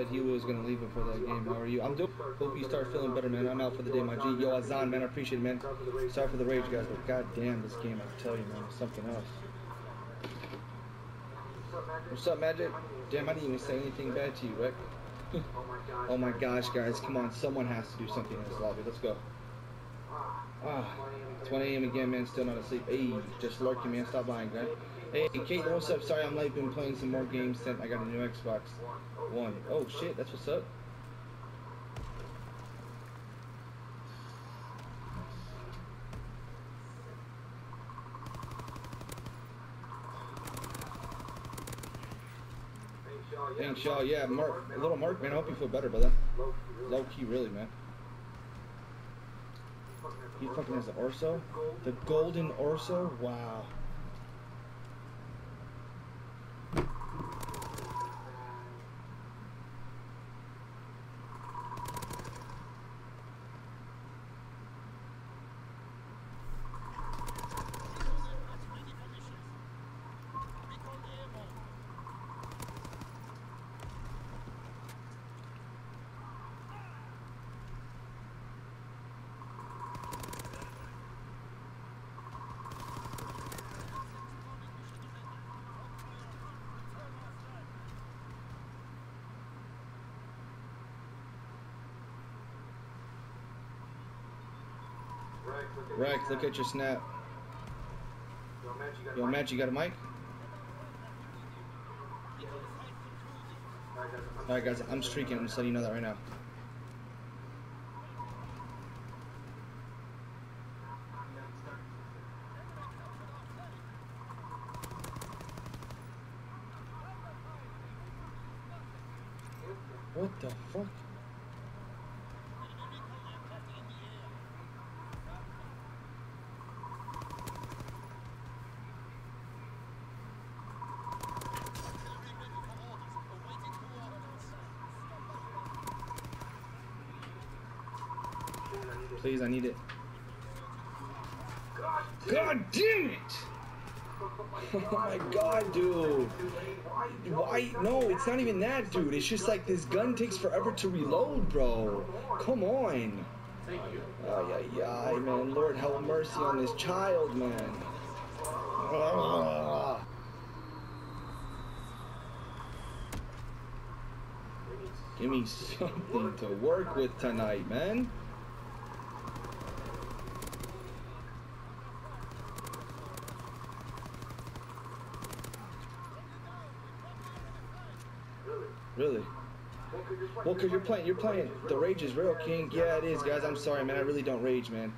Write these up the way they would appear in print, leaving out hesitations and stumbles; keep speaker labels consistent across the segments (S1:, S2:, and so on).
S1: said he was gonna leave it for that game. How are you? I'm dope. Hope you start feeling better, man. I'm out for the day, my G. Yo, Azan, man, I appreciate it, man. Sorry for the rage, guys, but goddamn, this game, I tell you, man, it's something else. What's up, Magic? Damn, I didn't even say anything bad to you, Rick. Oh my gosh, guys, come on, someone has to do something in this lobby. Let's go. Ah, 20 a.m. again, man, still not asleep. Hey, just lurking, man. Stop lying, guys. Hey, Caitlin, what's up? Sorry I'm late. Been playing some more games since I got a new Xbox One. Oh, shit, that's what's up. Thanks, Shaw. Yeah, Mark, little Mark, man. I hope you feel better, brother. Low key, really, man. He fucking has the Orso? The golden Orso? Wow. Rex, look at your snap. Yo, Matt, you got a mic? Alright, guys, I'm streaking. I'm just letting you know that right now. What the fuck? Please, I need it. God damn it! Oh my god, dude. Why? No, it's not even that, dude. It's just like this gun takes forever to reload, bro. Come on. Ay, man. Lord, have mercy on this child, man. Give me something to work with tonight, man. Really? Well, cause you're playing. The rage is real, King. Yeah, it is, guys. I'm sorry, man. I really don't rage, man.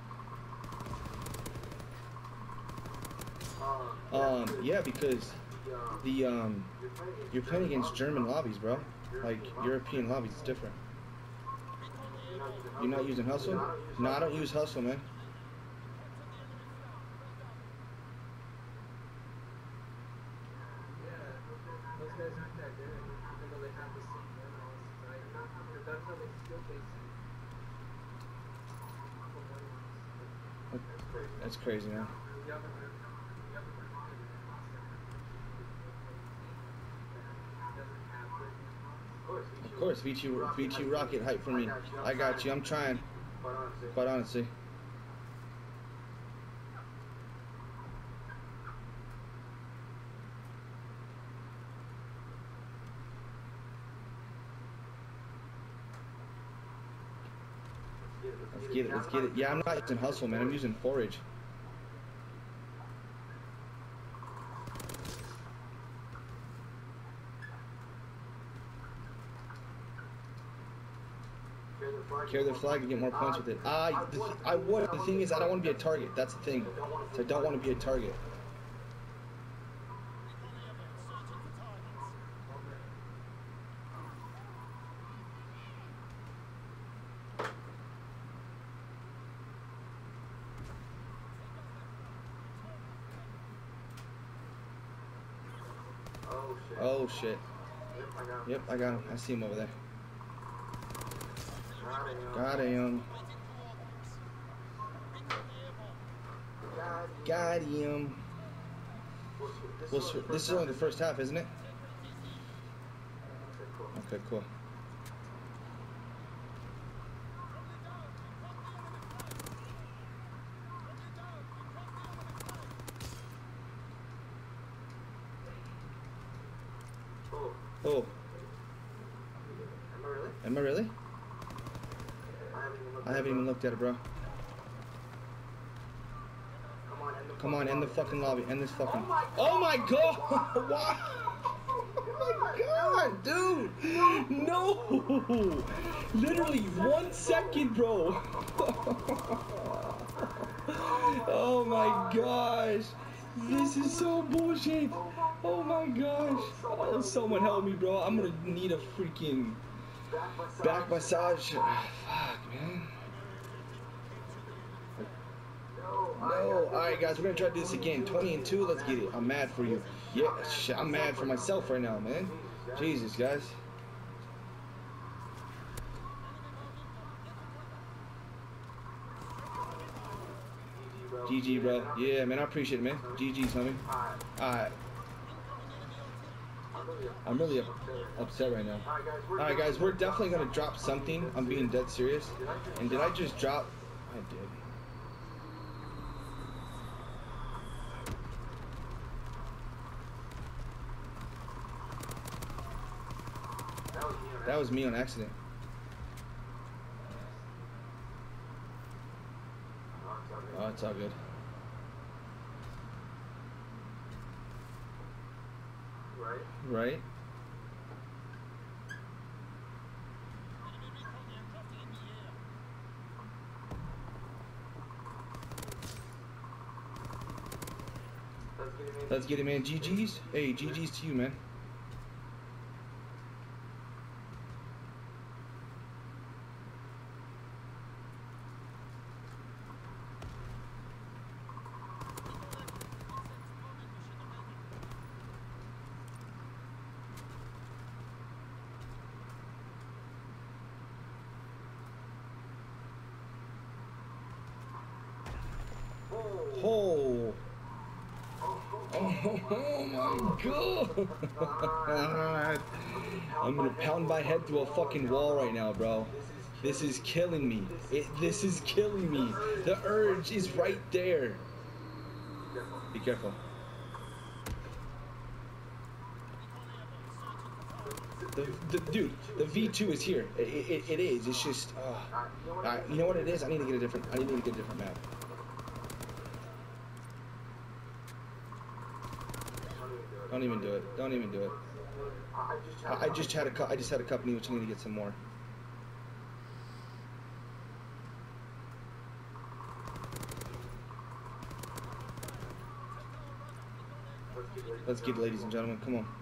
S1: Yeah, because you're playing against German lobbies, bro. Like European lobbies, it's different. You're not using hustle? No, I don't use hustle, man. That's crazy, man. Of course, VT Rocket hype for me. I got you. I'm trying. Quite honestly. Let's get it. Yeah, I'm not using hustle, man. I'm using forage. Carry the flag and get more points with it. The thing is, I don't want to be a target. That's the thing. So I don't want to be a target. Oh shit. Yep, I got him. I see him over there. Got him. Got him. Well, this is only the first half, isn't it? Okay, cool. Am I really? I haven't even looked at it, bro. Come on, end the fucking lobby. End this fucking... Oh my god! Why? Oh my god, dude! No! Literally 1 second, bro! Oh my gosh! This is so bullshit! Oh my gosh! Oh, someone help me, bro. I'm gonna need a freaking back massage. Fuck, man. No. Alright, guys, we're gonna try to do this again. 20-2, let's get it. I'm mad for you. Yeah, shit, I'm mad for myself right now, man. Jesus, guys. GG, bro. Yeah, man, I appreciate it, man. GG's, homie. Alright. I'm really upset right now. Alright, guys, we're definitely gonna drop something. I'm being dead serious. And did I just drop? I did. That was me on accident. Oh, it's all good. Right? Let's get it, man. GG's. Hey, GG's to you, man. Oh. Oh my god. I'm gonna pound my head through a fucking wall right now, bro. This is killing me. This is killing me. The urge is right there. Be careful. Dude, the V2 is here. It is. It's just. You know what it is? I need to get a different map. Don't even do it. Don't even do it. I just had a company which I need to get some more. Let's get it, ladies and gentlemen. Come on.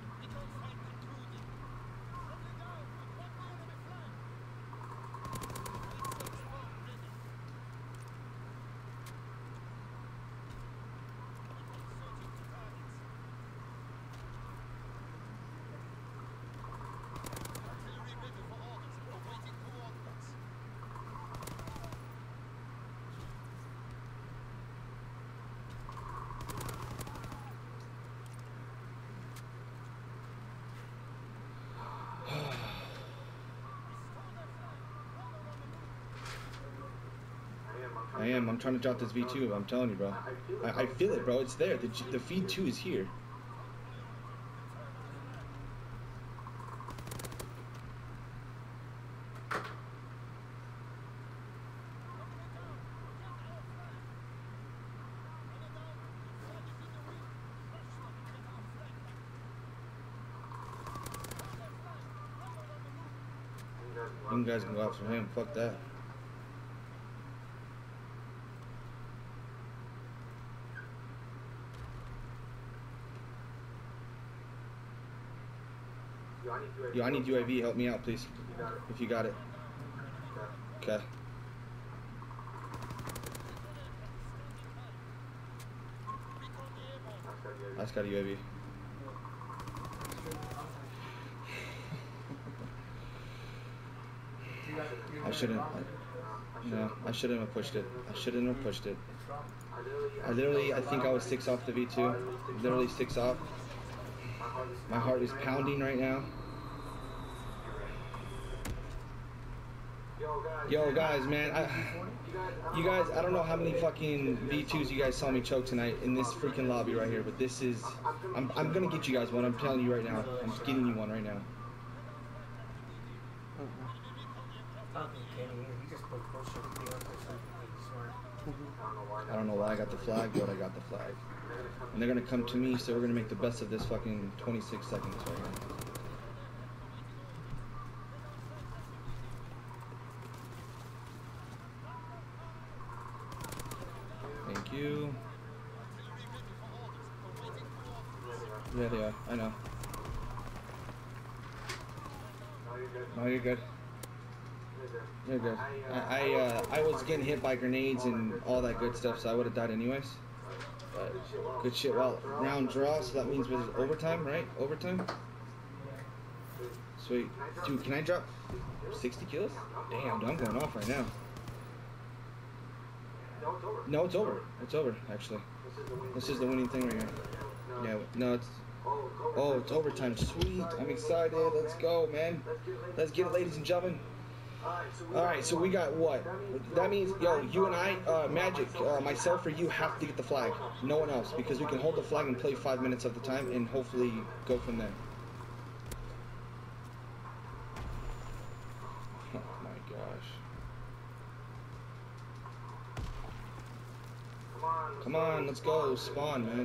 S1: I am. I'm trying to drop this V2. I'm telling you, bro. I feel it, bro. It's there. The V2 is here. You guys can go after him. Fuck that. Yo, I need UAV. Help me out, please. If you got it. Okay. I just got a UAV. I shouldn't have pushed it. I shouldn't have pushed it. I think I was 6 off the V2. Literally 6 off. My heart is pounding right now. Yo, guys, man, you guys, I don't know how many fucking V2s you guys saw me choke tonight in this freaking lobby right here, but this is, I'm gonna get you guys one. I'm telling you right now. I'm getting you one right now.
S2: He just put bullshit video up or something. He's smart.
S1: I don't know why I got the flag, but I got the flag. And they're gonna come to me, so we're gonna make the best of this fucking 26 seconds right now. Thank you. Yeah, they are. I know. No, you're good. You're good. I was getting hit by grenades and all that good stuff, so I would have died anyways. But good shit. Well, round draw, so that means with overtime, right? Overtime. Sweet. Dude, can I drop 60 kills? Damn, dude, I'm going off right now. No, it's over. It's over, actually. This is the winning thing right here. Yeah, no, it's... Oh, it's overtime. Sweet. I'm excited. Let's go, man. Let's get it, ladies and gentlemen. Alright, so we got what? That means, yo, you and I, Magic, myself or you have to get the flag. No one else, because we can hold the flag and play 5 minutes of the time and hopefully go from there. Oh my gosh. Come on, let's go. Spawn, man.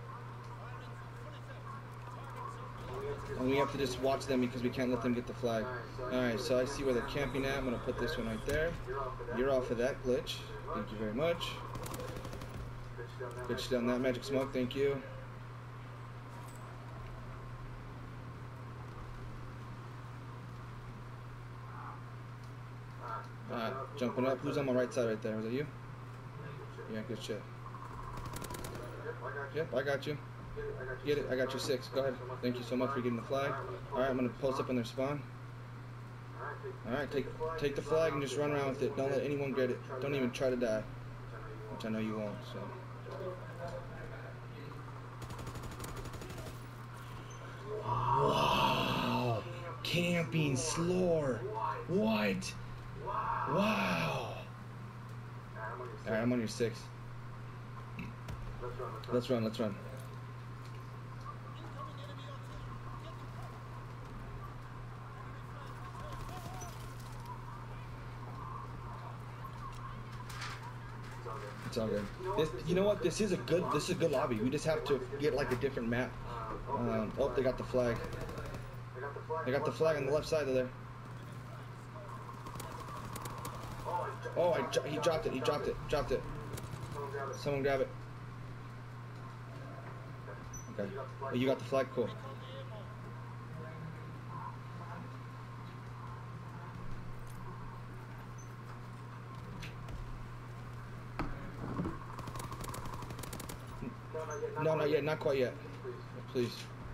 S1: And we have to just watch them because we can't let them get the flag. Alright, so I see where they're camping at. I'm going to put this one right there. You're off of that glitch. Thank you very much. Good shit on that magic smoke. Thank you. Jumping up. Who's on my right side right there? Was that you? Yeah, good shit. Yep, I got you. Get it. I got you 6. Go ahead. Thank you so much for getting the flag. Alright, I'm going to post up on their spawn. Alright, take the flag and just run around with it. Don't let anyone get it. Don't even try to die. Which I know you won't, so. Wow. Camping Slore. What? Wow. Alright, I'm on your 6. Let's run, let's run. It's all good. This, you know what? This is a good lobby. We just have to get like a different map. Oh, they got the flag. They got the flag on the left side of there. Oh, he dropped it. He dropped it. Dropped it. Someone grab it. Okay. Oh, you got the flag? Cool. No, not yet. Not quite yet. Please.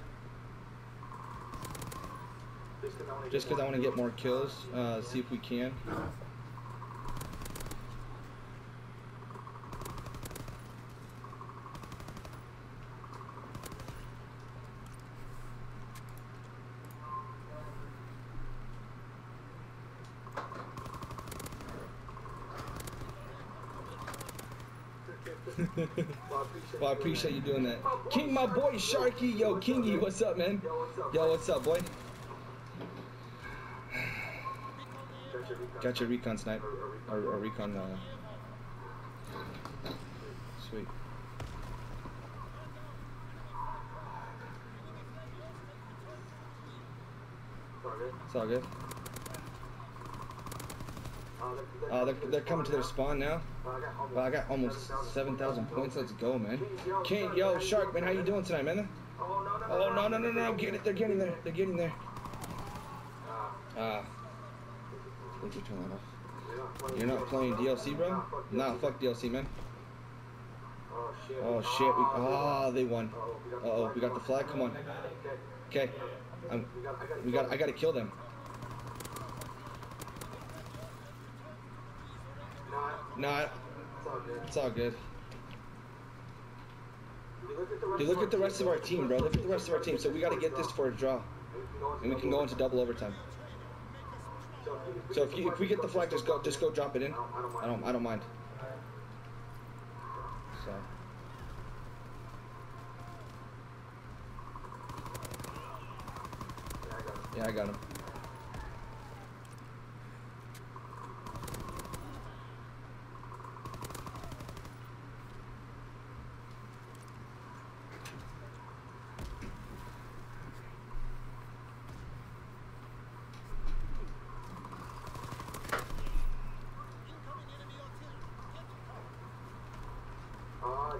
S1: Just because I want to get more kills. See if we can. Well, I appreciate you doing that. King, my boy, Sharky. Yo, Kingy, what's up, man? Yo, what's up, boy? Got your recon snipe. Or recon, sweet. It's all good. They're coming to their spawn now. Well, I got almost 7,000 points. Let's go, man. King, yo, Shark, man, how you doing tonight, man? Oh, no. Get it. They're getting there. They're getting there. Let me turn that off. You're not playing DLC, bro? Nah, fuck DLC, man. Oh, shit. They won. Uh-oh, we got the flag. Come on. Okay. I gotta kill them. Nah, it's all good. Dude, look at the rest of our team, bro. Look at the rest of our team. So we got to get this for a draw, and we can go into double overtime. So if we get the flag, just go drop it in. I don't mind. So. Yeah, I got him.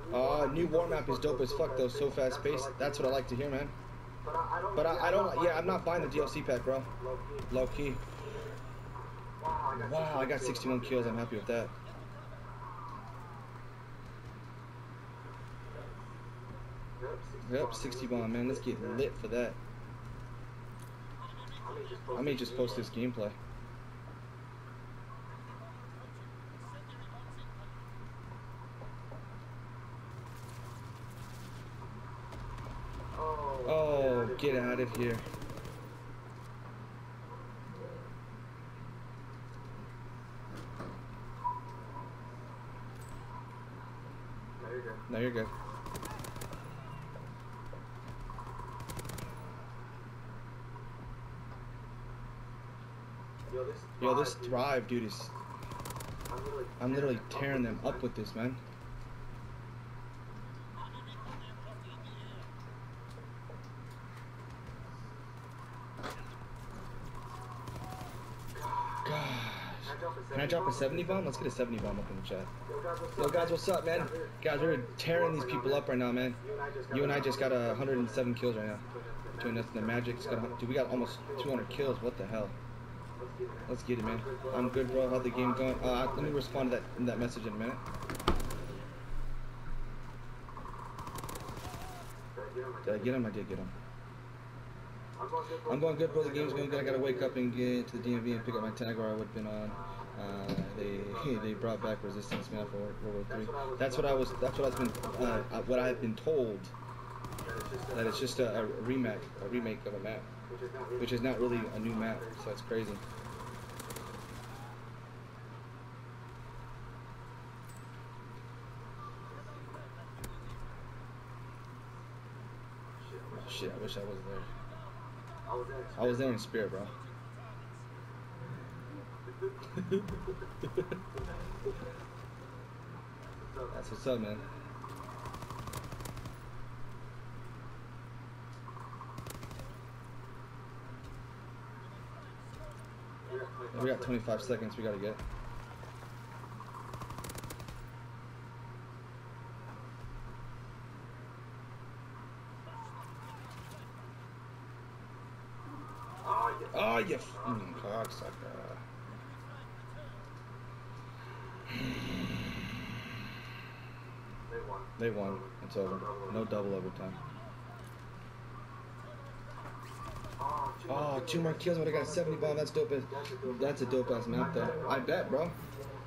S1: New war map is dope as fuck though, so fast paced. That's what I like to hear, man. But I don't, yeah, I'm not buying the DLC pack, bro. Low key. Wow, I got 61 kills, I'm happy with that. Yep, 60 bomb, man, let's get lit for that. I may just post this gameplay. Oh, get out of here. No, you're good. Yo, this Thrive, dude, is... I'm literally tearing them up with this, man. Can I drop a 70 bomb? Let's get a 70 bomb up in the chat. Yo guys, what's up, man? Guys, we're tearing these people up right now, man. You and I just got 107 kills right now. Between us and the Magic's got, dude, we got almost 200 kills. What the hell? Let's get it, man. I'm good, bro. How'd the game going? Let me respond to that message in a minute. Did I get him? I did get him. I'm going good, bro. The game's going good. I gotta wake up and get to the DMV and pick up my tag or I would have been on. They brought back Resistance, man, for World War III. That's what I've been told. That it's just a remake of a map, which is not really a new map. So it's crazy. Shit, I wish I was there. I was there in spirit, bro. That's what's up, man. We got 25 seconds we gotta get. Oh, you fucking cocksucker. They won. It's over. No double overtime. Oh, 2 more kills. But I got a 70 bomb. That's dope. That's a dope ass map, though. I bet, bro.